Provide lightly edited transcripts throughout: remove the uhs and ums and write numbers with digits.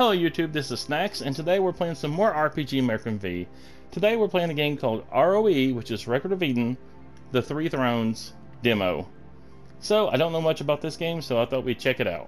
Hello YouTube, this is Snacks, and today we're playing some more RPG American V. Today we're playing a game called RoE, which is Record of Eden, the Three Thrones demo. So, I don't know much about this game, so I thought we'd check it out.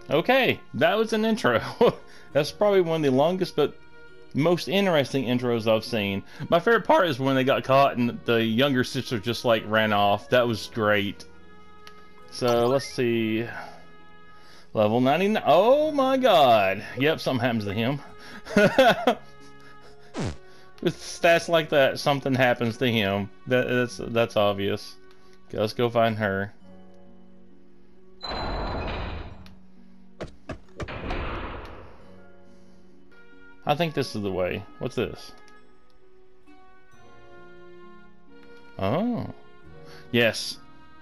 Okay, that was an intro. That's probably one of the longest but most interesting intros I've seen. My favorite part is when they got caught and the younger sister just like ran off. That was great. So let's see. Level 99. Oh my god. Yep, something happens to him. With stats like that, something happens to him. That's obvious. Okay, let's go find her. I think this is the way. What's this? Oh. Yes.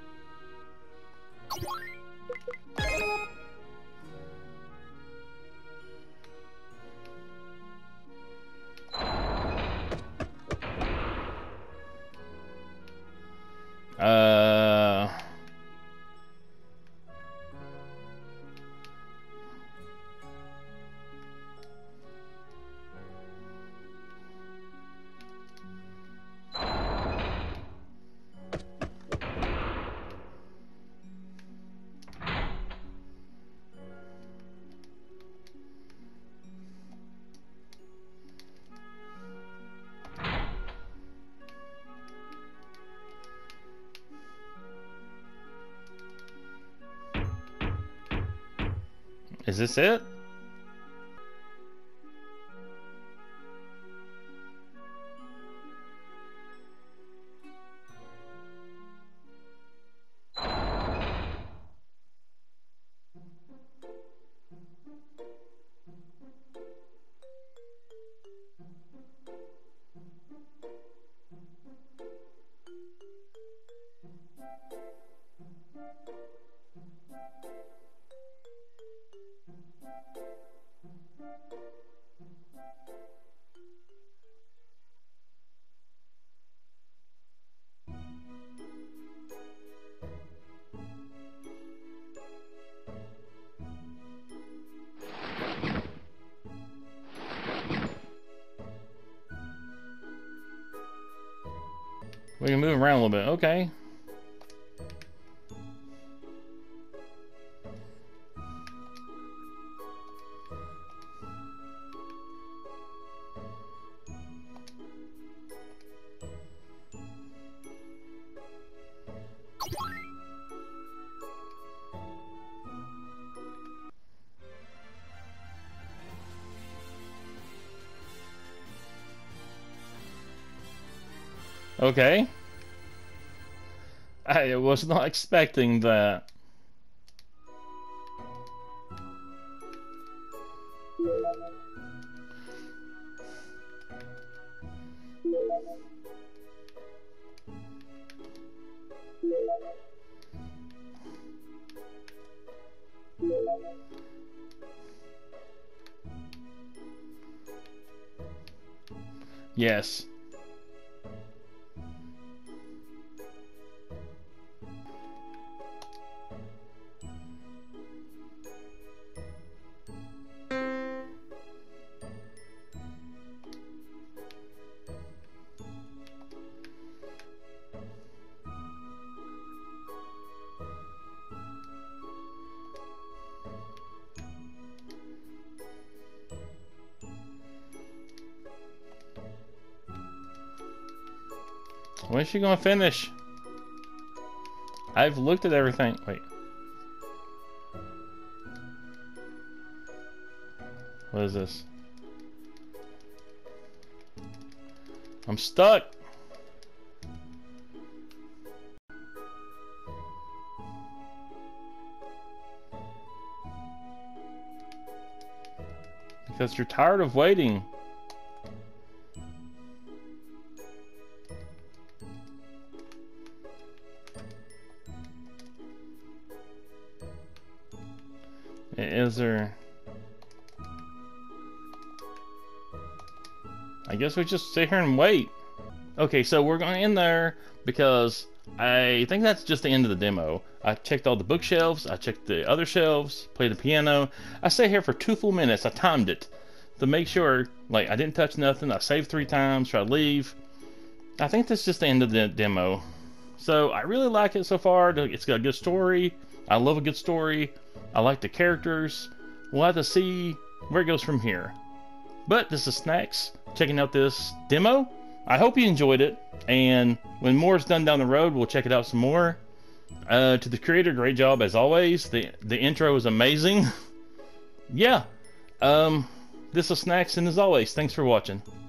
Is this it? We can move around a little bit. Okay. Okay. I was not expecting that. Yes. When is she gonna finish? I've looked at everything. Wait. What is this? I'm stuck. Because you're tired of waiting. Is there... I guess we just sit here and wait. Okay, so we're going in there because I think that's just the end of the demo. I checked all the bookshelves, I checked the other shelves, played the piano. I stayed here for 2 full minutes. I timed it to make sure, like, I didn't touch nothing. I saved 3 times, tried to leave. I think that's just the end of the demo. So I really like it so far. It's got a good story. I love a good story. I like the characters. We'll have to see where it goes from here. But this is Snacks checking out this demo. I hope you enjoyed it, and when more is done down the road, we'll check it out some more. To the creator, great job as always. The intro is amazing. Yeah. This is Snacks, and as always, thanks for watching.